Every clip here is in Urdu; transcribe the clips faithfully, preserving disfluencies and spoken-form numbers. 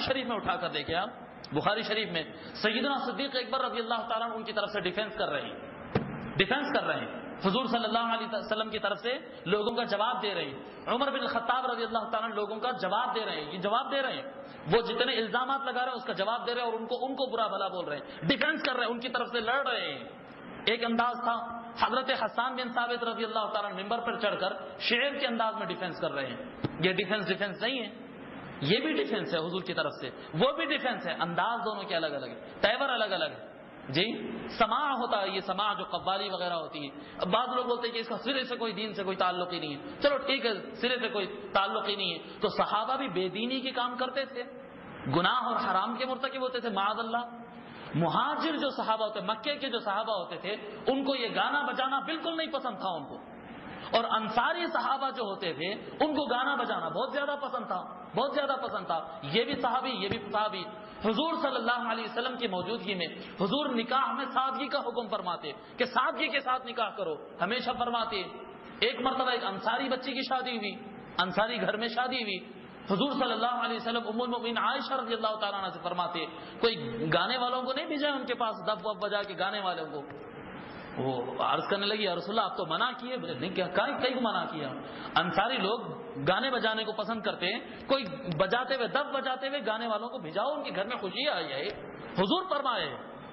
شریف میں اٹھا کر دیکھیں آپ, بخاری شریف میں سیدنا صدیق اکبر رضی اللہ تعالیٰ عنہ ان کی طرف سے ڈیفینس کر رہے ہیں ڈیفینس کر رہے ہیں حضور صلی اللہ علیہ وسلم کی طرف سے لوگوں کا جواب دے رہے ہیں. عمر بن الخطاب رضی اللہ تعالیٰ عنہ لوگوں کا جواب دے رہے ہیں, یہ جواب دے رہے ہیں, وہ جتنے الزامات لگا رہے ہیں اس کا جواب دے رہے ہیں اور ان کو ان کو برا بھلا بول رہے ہیں, ڈیفینس کر رہے ہیں, ان کی طرف سے لڑ رہے ہیں. ایک انداز تھا حضرت حسان بن ثابت رضی اللہ تعالیٰ عنہ ممبر پر چڑھ کر شعر کے انداز میں ڈیفینس کر رہے ہیں. یہ ڈیفینس ڈیفینس نہیں ہے, یہ بھی ڈیفینس ہے حضور کی طرف سے, وہ بھی ڈیفینس ہے. انداز دونوں کے الگ الگ ہے, تیور الگ الگ ہے. جی سماع ہوتا ہے, یہ سماع جو قوالی وغیرہ ہوتی ہے. اب بعض لوگ بولتے ہیں کہ اس کا سرے سے کوئی دین سے کوئی تعلق ہی نہیں ہے. چلو ٹھیک ہے, سرے سے کوئی تعلق ہی نہیں ہے, تو صحابہ بھی بے دینی کے کام کرتے تھے, گناہ اور حرام کے مرتکب ہوتے تھے معاذ اللہ. مہاجر جو صحابہ ہوتے, مکے کے جو صحابہ ہوتے تھے, ان کو یہ گانا بجانا بالکل نہیں پسند تھا ان کو. اور انصاری صحابہ جو ہوتے تھے ان کو گانا بجانا بہت زیادہ پسند تھا, بہت زیادہ پسند تھا. یہ بھی صحابی, یہ بھی صحابی. حضور صلی اللہ علیہ وسلم کی موجودگی میں حضور نکاح میں سادگی کا حکم فرماتے کہ سادگی کے ساتھ نکاح کرو, ہمیشہ فرماتے. ایک مرتبہ ایک انصاری بچی کی شادی ہوئی, انصاری گھر میں شادی ہوئی. حضور صلی اللہ علیہ وسلم ام المؤمنین عائشہ رضی اللہ تعالیٰ عنہ سے فرماتے کوئی گانے والوں کو نہیں بھیجا ان کے پاس, دف وف بجا کے گانے والوں کو. وہ عرض کرنے لگی یا رسول اللہ آپ تو منع کیے. نہیں کیا کہیں کو منع کیا, انصاری لوگ گانے بجانے کو پسند کرتے ہیں, کوئی بجاتے ہوئے دف بجاتے ہوئے گانے والوں کو بھیجاؤ, ان کے گھر میں خوشی آئی ہے. حضور فرمائے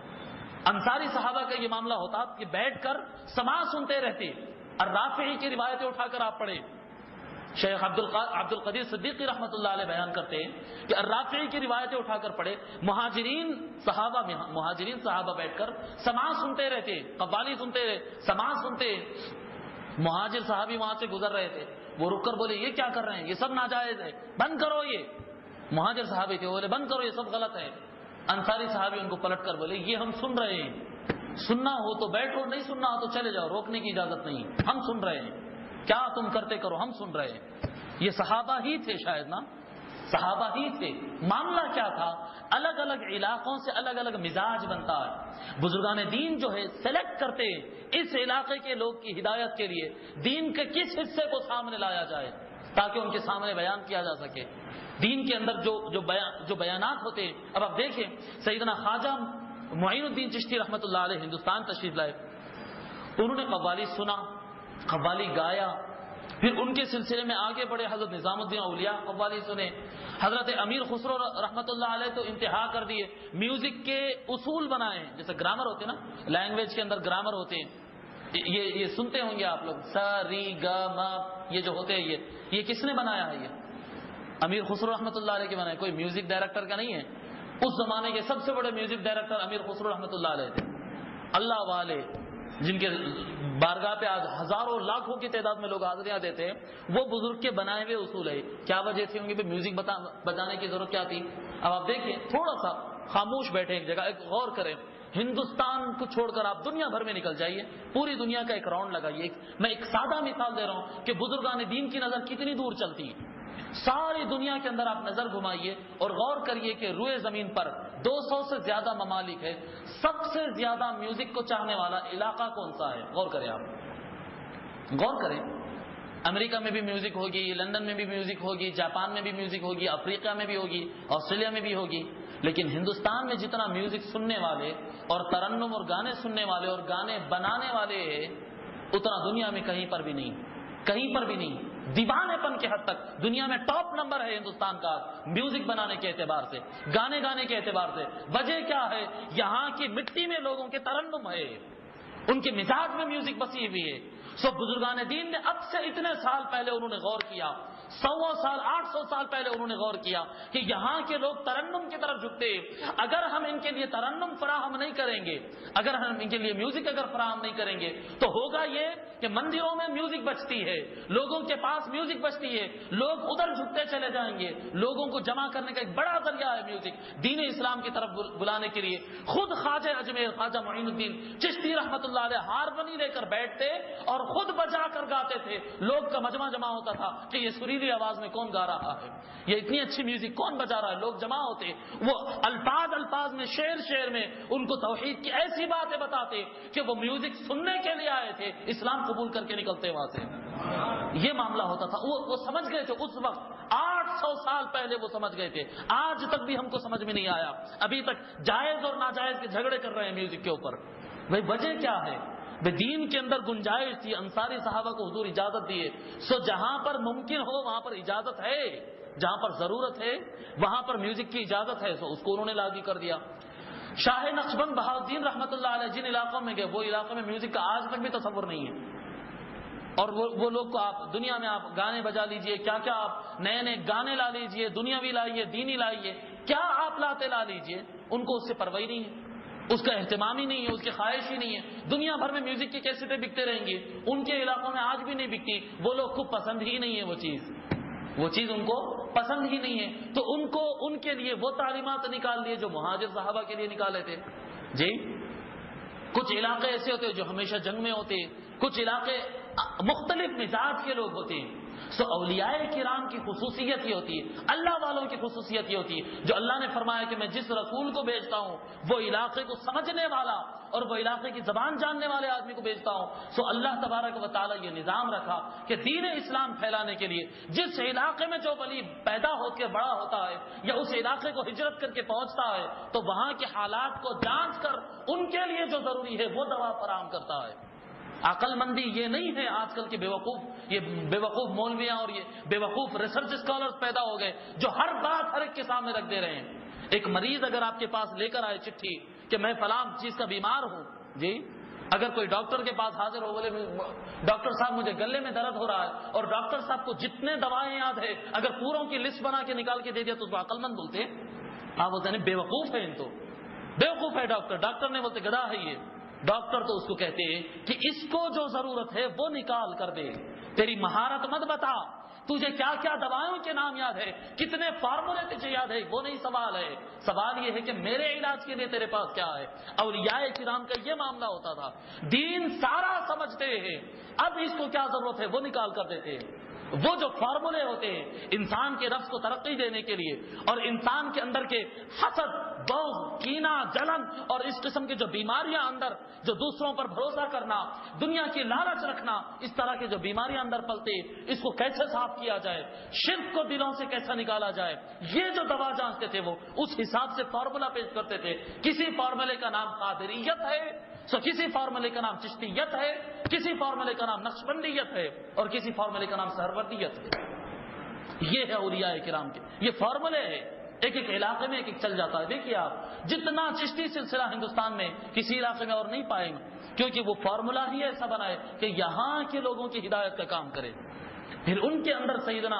انصاری صحابہ کا یہ معاملہ ہوتا کہ بیٹھ کر سماع سنتے رہتے. الرافعی کی روایتیں اٹھا کر آپ پڑھیں, شیخ عبد القدیر صدیقی رحمۃ اللہ علیہ بیان کرتے ہیں کہ الرافعی کی روایتیں اٹھا کر پڑھے, مہاجرین صحابہ مہاجرین صحابہ بیٹھ کر سماع سنتے رہتے, قوالی سنتے رہے, سماع سنتے. مہاجر صحابی وہاں سے گزر رہے تھے, وہ رک کر بولے یہ کیا کر رہے ہیں, یہ سب ناجائز ہے, بند کرو. یہ مہاجر صحابی تھے, وہ بولے بند کرو, یہ سب غلط ہے. انصاری صحابی ان کو پلٹ کر بولے یہ ہم سن رہے ہیں, سننا ہو تو بیٹھو, نہیں سننا ہو تو چلے جاؤ, روکنے کی اجازت نہیں, ہم سن رہے ہیں, کیا تم کرتے کرو, ہم سن رہے ہیں. یہ صحابہ ہی تھے شاید نا, صحابہ ہی تھے. معاملہ کیا تھا, الگ الگ علاقوں سے الگ الگ مزاج بنتا ہے. بزرگان دین جو ہے سلیکٹ کرتے اس علاقے کے لوگ کی ہدایت کے لیے دین کے کس حصے کو سامنے لایا جائے تاکہ ان کے سامنے بیان کیا جا سکے. دین کے اندر جو جو بیان جو بیانات ہوتے ہیں. اب آپ دیکھیں سیدنا خواجہ معین الدین چشتی رحمۃ اللہ علیہ ہندوستان تشریف لائے, انہوں نے قوالی سنا, قوالی گایا, پھر ان کے سلسلے میں آگے بڑھے حضرت نظام الدین اولیاء قوالی سنے, حضرت امیر خسرو رحمۃ اللہ علیہ تو انتہا کر دیے, میوزک کے اصول بنائے, جیسے گرامر ہوتے ہیں نا, لینگویج کے اندر گرامر ہوتے ہیں, یہ یہ سنتے ہوں گے آپ لوگ, سا ری گا ما, یہ جو ہوتے ہیں یہ یہ کس نے بنایا ہے, یہ امیر خسرو رحمۃ اللہ علیہ کے بنائے, کوئی میوزک ڈائریکٹر کا نہیں ہے. اس زمانے کے سب سے بڑے میوزک ڈائریکٹر امیر خسرو رحمۃ اللہ علیہ تھے, اللہ والے, جن کے بارگاہ پہ آج ہزاروں لاکھوں کی تعداد میں لوگ حاضریاں دیتے ہیں. وہ بزرگ کے بنائے ہوئے اصول ہے. کیا وجہ تھی ان کی میوزک بجانے کی ضرورت کیا تھی؟ اب آپ دیکھیں, تھوڑا سا خاموش بیٹھے ایک جگہ, ایک غور کریں, ہندوستان کو چھوڑ کر آپ دنیا بھر میں نکل جائیے, پوری دنیا کا ایک راؤنڈ لگائیے. میں ایک سادہ مثال دے رہا ہوں کہ بزرگان دین کی نظر کتنی دور چلتی ہے. ساری دنیا کے اندر آپ نظر گھمائیے اور غور کریے کہ روئے زمین پر دو سو سے زیادہ ممالک ہے, سب سے زیادہ میوزک کو چاہنے والا علاقہ کون سا ہے؟ غور کریں, آپ غور کریں. امریکہ میں بھی میوزک ہوگی, لندن میں بھی میوزک ہوگی, جاپان میں بھی میوزک ہوگی, افریقہ میں بھی ہوگی, آسٹریلیا میں بھی ہوگی, لیکن ہندوستان میں جتنا میوزک سننے والے اور ترنم اور گانے سننے والے اور گانے بنانے والے ہیں اتنا دنیا میں کہیں پر بھی نہیں, کہیں پر بھی نہیں. دیوانے پن کے حد تک دنیا میں ٹاپ نمبر ہے ہندوستان کا میوزک بنانے کے اعتبار سے, گانے گانے کے اعتبار سے. وجہ کیا ہے؟ یہاں کی مٹی میں لوگوں کے ترنم ہے, ان کے مزاج میں میوزک بسی ہوئی ہے. سو بزرگان دین نے اب سے اتنے سال پہلے انہوں نے غور کیا, سو سال آٹھ سو سال پہلے انہوں نے غور کیا کہ یہاں کے لوگ ترنم کی طرف جھکتے. اگر ہم ان کے لیے ترنم فراہم نہیں کریں گے, اگر ہم ان کے لیے میوزک اگر فراہم نہیں کریں گے تو ہوگا یہ کہ مندروں میں میوزک بجتی ہے, لوگوں کے پاس میوزک بجتی ہے, لوگ ادھر جھکتے چلے جائیں گے. لوگوں کو جمع کرنے کا ایک بڑا ذریعہ ہے میوزک, دین اسلام کی طرف بلانے کے لیے. خود خواجہ اجمیر خواجہ معین الدین چشتی رحمۃ اللہ علیہ ہارمونی لے کر بیٹھتے اور خود بجا کر گاتے تھے. لوگ کا مجمع جمع ہوتا تھا کہ یہ سریلی آواز میں کون گا رہا ہے, یہ اتنی اچھی میوزک کون بجا رہا ہے. لوگ جمع ہوتے, وہ الفاظ الفاظ میں شعر شعر میں ان کو توحید کی ایسی باتیں بتاتے کہ وہ میوزک سننے کے لیے آئے تھے, اسلام قبول کر کے نکلتے وہاں سے. یہ معاملہ ہوتا تھا. وہ, وہ سمجھ گئے تھے اس وقت, آٹھ سو سال پہلے وہ سمجھ گئے تھے. آج تک بھی ہم کو سمجھ میں نہیں آیا, ابھی تک جائز اور ناجائز کے جھگڑے کر رہے ہیں میوزک کے اوپر. بھائی وجہ کیا ہے؟ بے دین کے اندر گنجائش تھی, انصاری صحابہ کو حضور اجازت دیے, سو جہاں پر ممکن ہو وہاں پر اجازت ہے, جہاں پر ضرورت ہے وہاں پر میوزک کی اجازت ہے, سو اس کو انہوں نے لاگو کر دیا. شاہ نقشبند بہاؤالدین رحمۃ اللہ علیہ جن علاقوں میں گئے, وہ علاقوں میں میوزک کا آج تک بھی تصور نہیں ہے. اور وہ, وہ لوگ کو آپ دنیا میں آپ گانے بجا لیجئے, کیا کیا آپ نئے نئے گانے لا لیجئے, دنیاوی لائیے, دینی لائیے, کیا آپ لاتے لا لیجئے, ان کو اس سے پرواہی نہیں ہے, اس کا اہتمام ہی نہیں ہے, اس کی خواہش ہی نہیں ہے. دنیا بھر میں میوزک کی کیسٹیں بکتے رہیں گے, ان کے علاقوں میں آج بھی نہیں بکتی. وہ لوگ کو پسند ہی نہیں ہے وہ چیز, وہ چیز ان کو پسند ہی نہیں ہے. تو ان کو ان کے لیے وہ تعلیمات نکال دیے جو مہاجر صحابہ کے لیے نکالے تھے. جی کچھ علاقے ایسے ہوتے ہیں جو ہمیشہ جنگ میں ہوتے ہیں, کچھ علاقے مختلف مزاج کے لوگ ہوتے ہیں. سو اولیاء کرام کی خصوصیت یہ ہوتی ہے, اللہ والوں کی خصوصیت یہ ہوتی ہے, جو اللہ نے فرمایا کہ میں جس رسول کو بھیجتا ہوں وہ علاقے کو سمجھنے والا اور وہ علاقے کی زبان جاننے والے آدمی کو بھیجتا ہوں. سو اللہ تبارک و تعالیٰ یہ نظام رکھا کہ دین اسلام پھیلانے کے لیے جس علاقے میں جو ولی پیدا ہو کے بڑا ہوتا ہے یا اس علاقے کو ہجرت کر کے پہنچتا ہے تو وہاں کے حالات کو جانچ کر ان کے لیے جو ضروری ہے وہ دوا فراہم کرتا ہے. عقل مندی یہ نہیں ہے آج کل کے بیوقوف یہ بیوقوف مولویاں اور یہ بیوقوف ریسرچ اسکالرز پیدا ہو گئے جو ہر بات ہر ایک کے سامنے رکھ دے رہے ہیں. ایک مریض اگر آپ کے پاس لے کر آئے چٹھی کہ میں فلاں چیز کا بیمار ہوں, جی اگر کوئی ڈاکٹر کے پاس حاضر ہو, بولے ڈاکٹر صاحب مجھے گلے میں درد ہو رہا ہے, اور ڈاکٹر صاحب کو جتنے دوائیں یاد ہے اگر پوروں کی لسٹ بنا کے نکال کے دے دیا تو عقل مند بولتے ہیں, آپ بولتے ہیں بیوقوف ہے, ان تو بیوقوف ہے ڈاکٹر. ڈاکٹر نے بولتے گدھا ہے یہ. ڈاکٹر تو اس کو کہتے ہیں کہ اس کو جو ضرورت ہے وہ نکال کر دے, تیری مہارت مت بتا, تجھے کیا کیا دوائوں کے نام یاد ہے, کتنے فارمولے تجھے یاد ہے, وہ نہیں سوال ہے. سوال یہ ہے کہ میرے علاج کے لیے تیرے پاس کیا ہے. اولیاء کرام کا یہ معاملہ ہوتا تھا, دین سارا سمجھتے ہیں, اب اس کو کیا ضرورت ہے وہ نکال کر دیتے ہیں. وہ جو فارمولے ہوتے ہیں انسان کے نفس کو ترقی دینے کے لیے اور انسان کے اندر کے حسد, بغض, کینہ, جلن اور اس قسم کی جو بیماریاں اندر, جو دوسروں پر بھروسہ کرنا, دنیا کی لالچ رکھنا, اس طرح کی جو بیماریاں اندر پلتے, اس کو کیسے صاف کیا جائے, شرک کو دلوں سے کیسا نکالا جائے, یہ جو دوا جانچتے تھے وہ اس حساب سے فارمولہ پیش کرتے تھے. کسی فارمولے کا نام قادریت ہے, سو کسی فارمولے کا نام چشتیت ہے, کسی فارمولے کا نام نقشبندیت ہے, اور کسی فارمولے کا نام سہروردیت ہے. یہ ہے اولیاء کرام کے یہ فارمولے ہے, ایک ایک علاقے میں ایک ایک چل جاتا ہے. دیکھیے آپ جتنا چشتی سلسلہ ہندوستان میں کسی علاقے میں اور نہیں پائیں گے, کیونکہ وہ فارمولہ ہی ایسا بنا ہے کہ یہاں کے لوگوں کی ہدایت کا کام کرے. پھر ان کے اندر سیدنا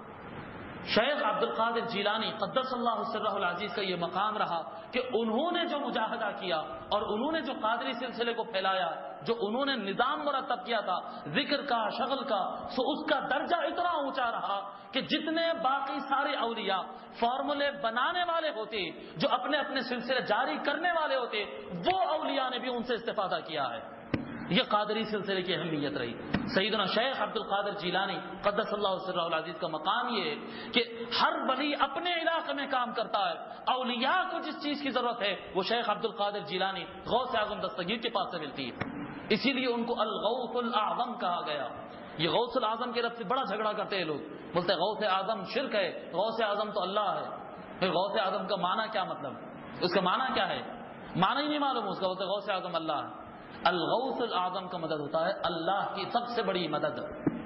شیخ عبد القادر جیلانی قدس اللہ سرہ العزیز کا یہ مقام رہا کہ انہوں نے جو مجاہدہ کیا اور انہوں نے جو قادری سلسلے کو پھیلایا, جو انہوں نے نظام مرتب کیا تھا ذکر کا, شغل کا, سو اس کا درجہ اتنا اونچا رہا کہ جتنے باقی سارے اولیاء فارمولے بنانے والے ہوتے, جو اپنے اپنے سلسلے جاری کرنے والے ہوتے, وہ اولیاء نے بھی ان سے استفادہ کیا ہے. یہ قادری سلسلے کی اہمیت رہی. سیدنا شیخ عبد القادر جیلانی قدس اللہ سرہ العزیز کا مقام یہ ہے کہ ہر ولی اپنے علاقے میں کام کرتا ہے. اولیاء کو جس چیز کی ضرورت ہے وہ شیخ عبد القادر جیلانی غوث اعظم دستگیر کے پاس سے ملتی ہے. اسی لیے ان کو الغوث الاعظم کہا گیا. یہ غوث الاعظم کے رب سے بڑا جھگڑا کرتے ہیں لوگ, بولتے ہیں غوث اعظم شرک ہے, غوث اعظم تو اللہ ہے. پھر غوث اعظم کا معنی کیا, مطلب اس کا معنی کیا ہے, معنی ہی نہیں معلوم اس کا. بولتے غوث اعظم اللہ ہے. الغوث الاعظم کا مدد ہوتا ہے اللہ کی سب سے بڑی مدد,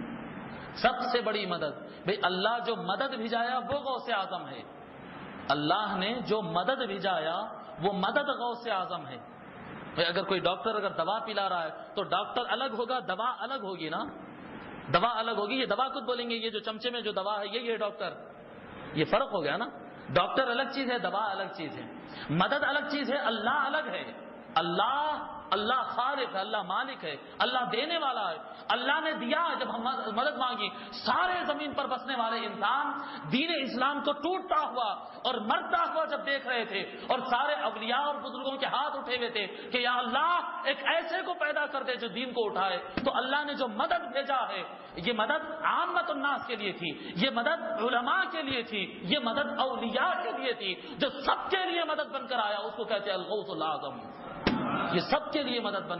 سب سے بڑی مدد. بھئی اللہ جو مدد بھیجایا وہ غوث اعظم ہے. اللہ نے جو مدد بھیجایا وہ مدد غوث اعظم ہے. اگر کوئی ڈاکٹر اگر دوا پلا رہا ہے تو ڈاکٹر الگ ہوگا, دوا الگ ہوگی نا, دوا الگ ہوگی. یہ دوا خود بولیں گے یہ جو چمچے میں جو دوا ہے یہ یہ ڈاکٹر, یہ فرق ہو گیا نا. ڈاکٹر الگ چیز ہے, دوا الگ چیز ہے, مدد الگ چیز ہے, اللہ الگ ہے. اللہ اللہ خالق ہے, اللہ مالک ہے, اللہ دینے والا ہے. اللہ نے دیا جب ہم مدد مانگی. سارے زمین پر بسنے والے انسان دین اسلام کو ٹوٹتا ہوا اور مرتا ہوا جب دیکھ رہے تھے, اور سارے اولیاء اور بزرگوں کے ہاتھ اٹھے ہوئے تھے کہ یا اللہ ایک ایسے کو پیدا کر دے جو دین کو اٹھائے. تو اللہ نے جو مدد بھیجا ہے یہ مدد عامت الناس کے لیے تھی, یہ مدد علماء کے لیے تھی, یہ مدد اولیاء کے لیے تھی. جو سب کے لیے مدد بن کر آیا اس کو کہتے ہیں الغوث الاعظم. یہ سب کے لیے مدد بنی.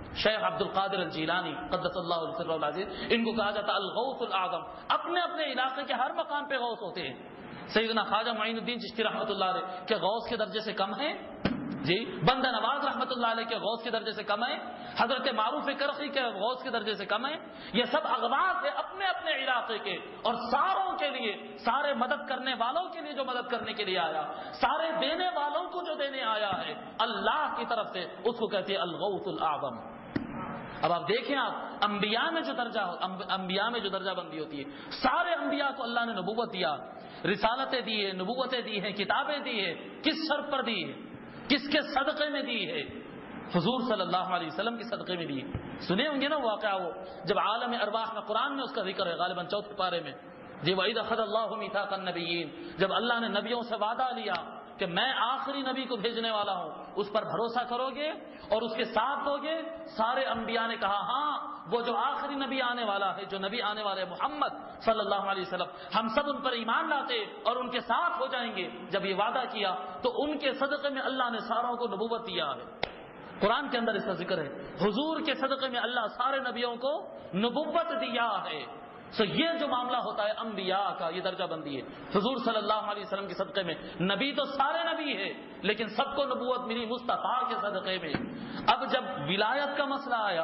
شیخ عبد القادر الجیلانی قدس اللہ سرہ العزیز، ان کو کہا جاتا الغوث الاعظم، اپنے اپنے علاقے کے ہر مقام پہ غوث ہوتے ہیں۔ سیدنا خواجہ معین الدین چشتی رحمۃ اللہ علیہ کہ غوث کے درجے سے کم ہیں؟ جی بندہ نواز رحمۃ اللہ علیہ کے غوث کے درجے سے کم ہے؟ حضرت معروف کرخی کے غوث کے درجے سے کم ہے؟ یہ سب اغواث ہے اپنے اپنے علاقے کے، اور ساروں کے لیے، سارے مدد کرنے والوں کے لیے جو مدد کرنے کے لیے آیا، سارے دینے والوں کو جو دینے آیا ہے اللہ کی طرف سے، اس کو کہتے ہیں الغوث الاعظم۔ اب آپ دیکھیں، آپ انبیاء میں جو درجہ انبیاء میں جو درجہ بندی ہوتی ہے، سارے انبیاء کو اللہ نے نبوت دیا، رسالتیں دی ہے، نبوتیں دی ہیں، کتابیں دی ہے، کس شرط پر دی ہے؟ کس کے صدقے میں دی ہے؟ حضور صلی اللہ علیہ وسلم کے صدقے میں دی ہے۔ سنے ہوں گے نا واقعہ، وہ جب عالم ارواح میں قرآن میں اس کا ذکر ہے، غالباً چوتھے پارے میں، جی وَإِذْ أَخَذَ اللَّهُ مِيثَاقَ النَّبِيِّينَ، جب اللہ نے نبیوں سے وعدہ لیا کہ میں آخری نبی کو بھیجنے والا ہوں، اس پر بھروسہ کرو گے اور اس کے ساتھ دو گے؟ سارے انبیاء نے کہا ہاں، وہ جو آخری نبی آنے والا ہے، جو نبی آنے والے محمد صلی اللہ علیہ وسلم، ہم سب ان پر ایمان لاتے اور ان کے ساتھ ہو جائیں گے۔ جب یہ وعدہ کیا تو ان کے صدقے میں اللہ نے ساروں کو نبوت دیا ہے۔ قرآن کے اندر اس کا ذکر ہے، حضور کے صدقے میں اللہ سارے نبیوں کو نبوت دیا ہے۔ سو یہ جو معاملہ ہوتا ہے انبیاء کا، یہ درجہ بندی ہے۔ حضور صلی اللہ علیہ وسلم کے صدقے میں، نبی تو سارے نبی ہے لیکن سب کو نبوت ملی مصطفیٰ کے صدقے میں۔ اب جب ولایت کا مسئلہ آیا،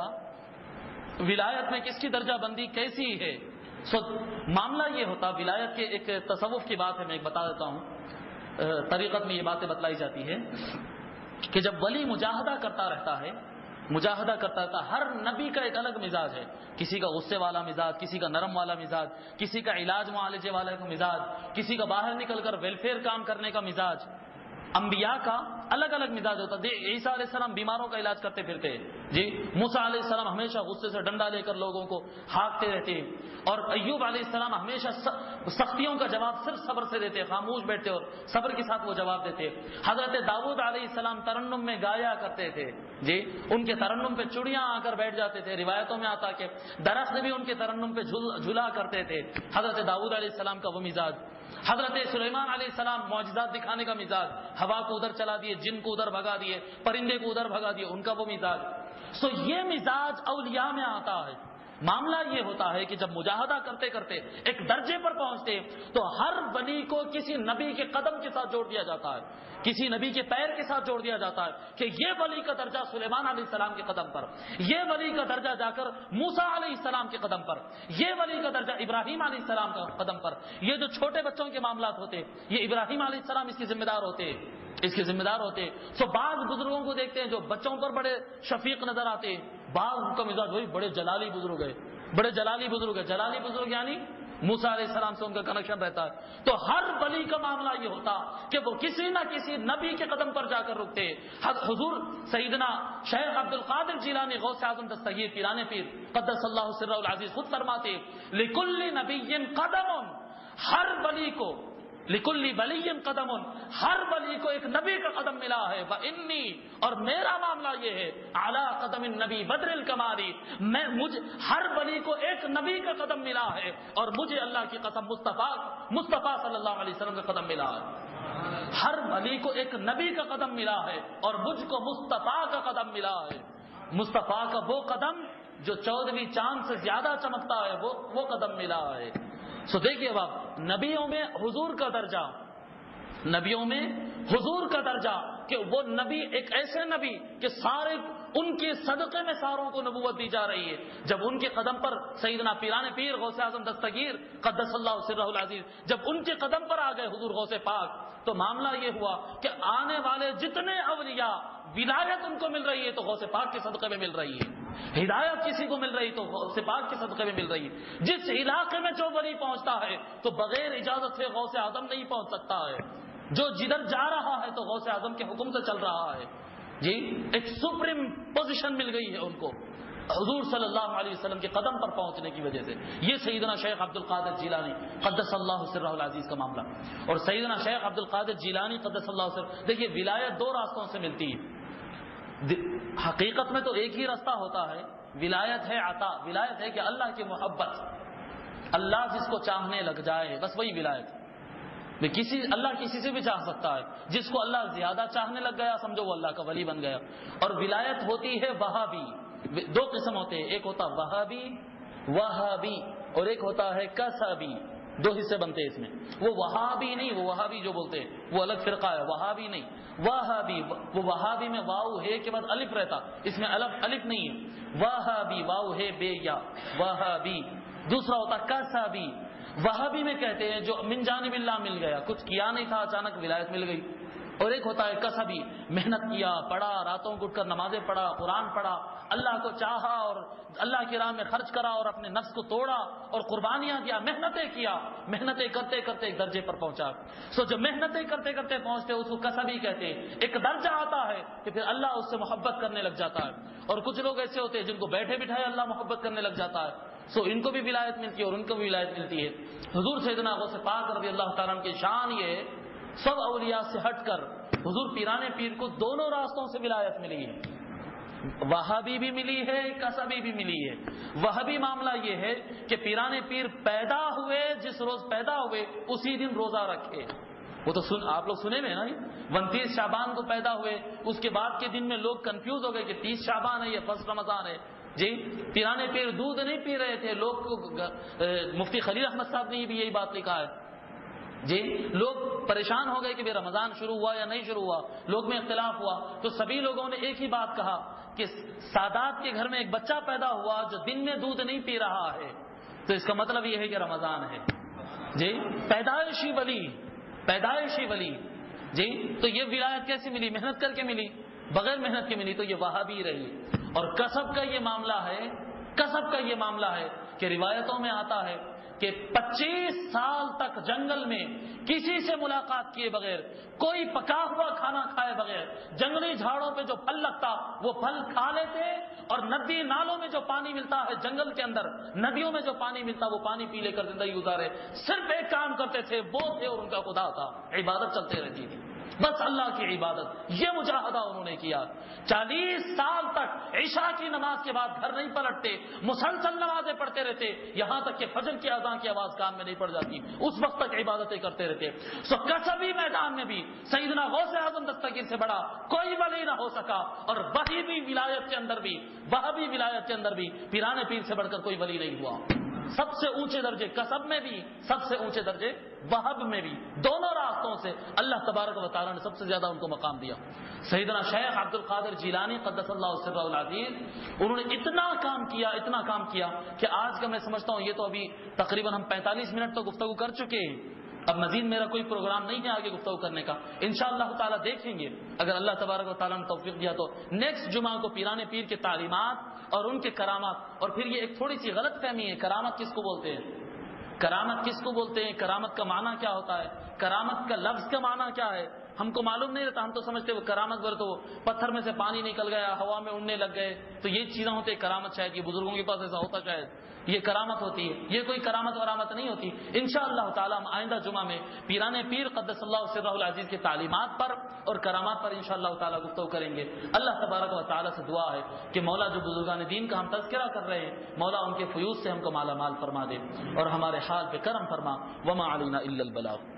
ولایت میں کس کی درجہ بندی کیسی ہے؟ سو معاملہ یہ ہوتا، ولایت کے ایک تصوف کی بات ہے، میں ایک بتا دیتا ہوں، طریقت میں یہ باتیں بتلائی جاتی ہے کہ جب ولی مجاہدہ کرتا رہتا ہے، مجاہدہ کرتا رہتا ہے، ہر نبی کا ایک الگ مزاج ہے، کسی کا غصے والا مزاج، کسی کا نرم والا مزاج، کسی کا علاج معالجے والا کا مزاج، کسی کا باہر نکل کر ویلفیئر کام کرنے کا مزاج۔ انبیاء کا الگ الگ مزاج ہوتا ہے۔ عیسیٰ علیہ السلام بیماروں کا علاج کرتے پھرتے ہیں، جی موسیٰ علیہ السلام ہمیشہ غصے سے ڈنڈا لے کر لوگوں کو ہانکتے رہتے ہیں، اور ایوب علیہ السلام ہمیشہ سختیوں کا جواب صرف صبر سے دیتے، خاموش بیٹھتے اور صبر کے ساتھ وہ جواب دیتے۔ حضرت داؤد علیہ السلام ترنم میں گایا کرتے تھے، جی ان کے ترنم پہ چڑیاں آ کر بیٹھ جاتے تھے، روایتوں میں آتا کہ درخت بھی ان کے ترنم پہ جھلا کرتے تھے۔ حضرت داؤد علیہ السلام کا وہ مزاج۔ حضرت سلیمان علیہ السلام معجزات دکھانے کا مزاج، ہوا کو ادھر چلا دیے، جن کو ادھر بھگا دیے، پرندے کو ادھر بھگا دیے، ان کا وہ مزاج۔ سو یہ مزاج اولیاء میں آتا ہے۔ معاملہ یہ ہوتا ہے کہ جب مجاہدہ کرتے کرتے ایک درجے پر پہنچتے تو ہر ولی کو کسی نبی کے قدم کے ساتھ جوڑ دیا جاتا ہے، کسی نبی کے پیر کے ساتھ جوڑ دیا جاتا ہے کہ یہ ولی کا درجہ سلیمان علیہ السلام کے قدم پر، یہ ولی کا درجہ جا کر موسیٰ علیہ السلام کے قدم پر، یہ ولی کا درجہ ابراہیم علیہ السلام کے قدم پر۔ یہ جو چھوٹے بچوں کے معاملات ہوتے، یہ ابراہیم علیہ السلام اس کے ذمہ دار ہوتے اس کے ذمہ دار ہوتے سو بعض بزرگوں کو دیکھتے ہیں جو بچوں پر بڑے شفیق نظر آتے ہیں، بعض کا مزاج وہی بڑے جلالی بزرگ ہے، بڑے جلالی بزرگ ہے۔ جلالی بزرگ یعنی موسیٰ علیہ السلام سے ان کا کنیکشن رہتا ہے۔ تو ہر ولی کا معاملہ یہ ہوتا کہ وہ کسی نہ کسی نبی کے قدم پر جا کر رکتے۔ حضور سیدنا شیخ عبد القادر جیلانی غوث اعظم دستگیر پیرانے پیر قدس اللہ سرہ العزیز خود فرماتے لکل نبی قدم، ہر ولی کو، لکل ولی قدم، ہر ولی کو ایک نبی کا قدم ملا ہے۔ وانی، اور میرا معاملہ یہ ہے، اعلی قدم النبی بدر الکمالی، میں مجھ ہر ولی کو ایک نبی کا قدم ملا ہے، اور مجھے اللہ کی قسم مصطفیٰ مصطفیٰ صلی اللہ علیہ وسلم کا قدم ملا ہے۔ ہر ولی کو ایک نبی کا قدم ملا ہے اور مجھ کو مصطفیٰ کا قدم ملا ہے۔ مصطفیٰ کا وہ قدم جو چودہویں چاند سے زیادہ چمکتا ہے، وہ وہ قدم ملا ہے۔ سو دیکھیے اب آپ، نبیوں میں حضور کا درجہ، نبیوں میں حضور کا درجہ کہ وہ نبی ایک ایسے نبی کہ سارے ان کے صدقے میں ساروں کو نبوت دی جا رہی ہے۔ جب ان کے قدم پر سیدنا پیران پیر غوث اعظم دستگیر قدس اللہ سرہ العزیز جب ان کے قدم پر آ گئے حضور غوث پاک، تو معاملہ یہ ہوا کہ آنے والے جتنے اولیاء ولایت ان کو مل رہی ہے تو غوث پاک کے صدقے میں مل رہی ہے، ہدایت کسی کو مل رہی تو غوث پاک کے صدقے میں مل رہی ہے۔ جس علاقے میں جو ولی پہنچتا ہے تو بغیر اجازت سے غوث اعظم نہیں پہنچ سکتا ہے، جو جدھر جا رہا ہے تو غوث اعظم کے حکم سے چل رہا ہے، جی ایک سپریم پوزیشن مل گئی ہے ان کو حضور صلی اللہ علیہ وسلم کے قدم پر پہنچنے کی وجہ سے۔ یہ سیدنا شیخ عبد القادر جیلانی قدس اللہ سرہ العزیز کا معاملہ، اور سیدنا شیخ عبد القادر جیلانی قدس اللہ سرہ، دیکھیے ولایت دو راستوں سے ملتی ہے۔ حقیقت میں تو ایک ہی راستہ ہوتا ہے، ولایت ہے عطا، ولایت ہے کہ اللہ کی محبت، اللہ جس کو چاہنے لگ جائے بس وہی ولایت ہے۔ کسی اللہ کسی سے بھی چاہ سکتا ہے، جس کو اللہ زیادہ چاہنے لگ گیا سمجھو وہ اللہ کا ولی بن گیا۔ اور ولایت ہوتی ہے وہابی، دو قسم ہوتے ہیں، ایک ہوتا وہابی وہابی اور ایک ہوتا ہے کسبی، دو حصے بنتے ہیں اس میں. وہ وہابی نہیں، وہ وہابی جو بولتے ہیں وہ الگ فرقہ ہے، وہابی نہیں. وہابی وہ وہابی میں واو ہے کے بعد الف رہتا، اس میں الف الف نہیں ہے. وہابی واو ہے بے یا وہابی. دوسرا ہوتا کسبی، وہابی میں کہتے ہیں جو من جانب اللہ مل گیا، کچھ کیا نہیں تھا اچانک ولایت مل گئی. اور ایک ہوتا ہے کسبی، محنت کیا، پڑھا، راتوں کو اٹھ کر نمازیں پڑھا، قرآن پڑھا، اللہ کو چاہا اور اللہ کی راہ میں خرچ کرا اور اپنے نفس کو توڑا اور قربانیاں کیا، محنتیں کیا، محنتیں کرتے کرتے ایک درجے پر پہنچا. سو جب محنتیں کرتے کرتے پہنچتے اس کو کسبی کہتے ہیں. ایک درجہ آتا ہے کہ پھر اللہ اس سے محبت کرنے لگ جاتا ہے. اور کچھ لوگ ایسے ہوتے ہیں جن کو بیٹھے بٹھائے اللہ محبت کرنے لگ جاتا ہے، سو ان کو بھی ولایت ملتی ہے اور ان کو بھی ولایت ملتی ہے. حضور سیدنا غوث پاک رضی اللہ تعالیٰ عنہ کی شان یہ ہے، سب اولیاء سے ہٹ کر حضور پیران پیر کو دونوں راستوں سے ولایت ملی ہے. وہابی بھی ملی ہے، کسبی بھی ملی ہے. وہابی معاملہ یہ ہے کہ پیران پیر پیدا ہوئے، جس روز پیدا ہوئے اسی دن روزہ رکھے. وہ تو سن آپ لوگ سنے میں نا، انتیس شعبان کو پیدا ہوئے، اس کے بعد کے دن میں لوگ کنفیوز ہو گئے کہ تیس شعبان ہے یا فرسٹ رمضان ہے. جی پیران پیر دودھ نہیں پی رہے تھے، لوگ مفتی خلیل احمد صاحب نے بھی یہی بات لکھا ہے. جی لوگ پریشان ہو گئے کہ رمضان شروع ہوا یا نہیں شروع ہوا، لوگ میں اختلاف ہوا. تو سبھی لوگوں نے ایک ہی بات کہا کہ سادات کے گھر میں ایک بچہ پیدا ہوا جو دن میں دودھ نہیں پی رہا ہے، تو اس کا مطلب یہ ہے کہ رمضان ہے. جی پیدائشی ولی، پیدائشی ولی. جی تو یہ ولایت کیسے ملی؟ محنت کر کے ملی، بغیر محنت کے ملی، تو یہ وہابی رہی. اور کسب کا یہ معاملہ ہے، کسب کا یہ معاملہ ہے کہ روایتوں میں آتا ہے کہ پچیس سال تک جنگل میں کسی سے ملاقات کیے بغیر، کوئی پکا ہوا کھانا کھائے بغیر، جنگلی جھاڑوں پہ جو پھل لگتا وہ پھل کھا لیتے، اور ندی نالوں میں جو پانی ملتا ہے جنگل کے اندر، ندیوں میں جو پانی ملتا وہ پانی پی لے کر زندگی گزارے. صرف ایک کام کرتے تھے، وہ تھے اور ان کا خدا تھا، عبادت چلتے رہتی تھی، بس اللہ کی عبادت. یہ مجاہدہ انہوں نے کیا. چالیس سال تک عشاء کی نماز کے بعد گھر نہیں پلٹتے، مسلسل نمازیں پڑھتے رہتے، یہاں تک کہ فجر کی اذان کی آواز کان میں نہیں پڑ جاتی، اس وقت تک عبادتیں کرتے رہتے. سو کسبی میدان میں بھی سیدنا غوث اعظم دستگیر سے بڑا کوئی ولی نہ ہو سکا، اور وہی بھی ولایت کے اندر بھی، وہابی ولایت کے اندر بھی پیران پیر سے بڑھ کر کوئی ولی نہیں ہوا. سب سے اونچے درجے کسب میں بھی، سب سے اونچے درجے وہب میں بھی، دونوں راستوں سے اللہ تبارک و تعالیٰ نے سب سے زیادہ ان کو مقام دیا. سیدنا شیخ عبد القادر جیلانی قدس اللہ سرہ العزیز، انہوں نے اتنا کام کیا، اتنا کام کیا کہ آج کا میں سمجھتا ہوں یہ تو ابھی تقریباً ہم پینتالیس منٹ تو گفتگو کر چکے ہیں. اب مزید میرا کوئی پروگرام نہیں ہے آگے گفتگو کرنے کا، انشاءاللہ تعالیٰ دیکھیں گے اگر اللہ تبارک و تعالیٰ نے توفیق دیا تو نیکسٹ جمعہ کو پیران پیر کے تعلیمات اور ان کے کرامات. اور پھر یہ ایک تھوڑی سی غلط فہمی ہے، کرامت کس کو بولتے ہیں؟ کرامت کس کو بولتے ہیں؟ کرامت کا معنی کیا ہوتا ہے؟ کرامت کا لفظ کا معنی کیا ہے؟ ہم کو معلوم نہیں رہتا. ہم تو سمجھتے وہ کرامت بولے تو پتھر میں سے پانی نکل گیا، ہوا میں اڑنے لگ گئے، تو یہ چیزیں ہوتی ہے کرامت. شاید یہ بزرگوں کے پاس ایسا ہوتا، شاید یہ کرامت ہوتی ہے. یہ کوئی کرامت ورامت نہیں ہوتی. انشاءاللہ تعالی ہم آئندہ جمعہ میں پیران پیر قدس اللہ سرہ العزیز کے تعلیمات پر اور کرامات پر انشاءاللہ تعالی گفتگو کریں گے. اللہ تبارک و تعالی سے دعا ہے کہ مولا جو بزرگان دین کا ہم تذکرہ کر رہے ہیں، مولا ان کے فیوض سے ہم کو مالا مال فرما دے اور ہمارے حال پہ کرم فرما. وما علینا الا البلاغ.